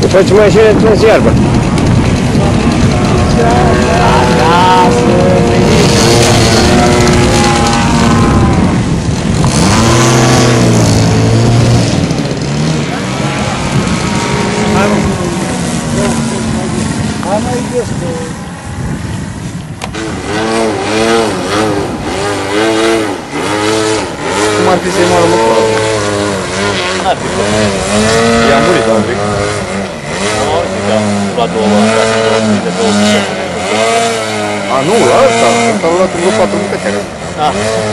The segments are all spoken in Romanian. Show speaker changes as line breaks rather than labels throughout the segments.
facem mașină într-o iarbă.
Cum ar fi să-i moară motorul?
N-ar fi fost.
I-a murit la un pic.
N-ar fi, da. La 2 ani, ca să 2000 de 2000.
A, nu, la ăsta. Ăsta l-a luat în vreo 4 bucățele.
Ah.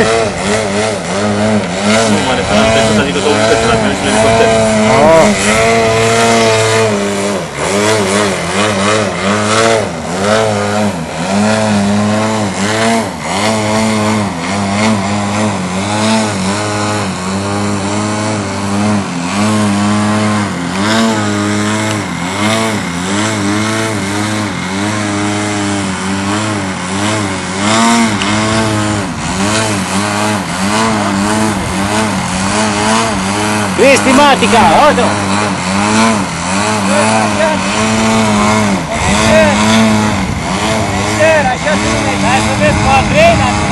Nu mă referam pe ăsta, adică 2 bucăți la mine și le elicopter.
Ah.
Cristimatica, auto!
Așa se numește, hai să vezi cu Andrei,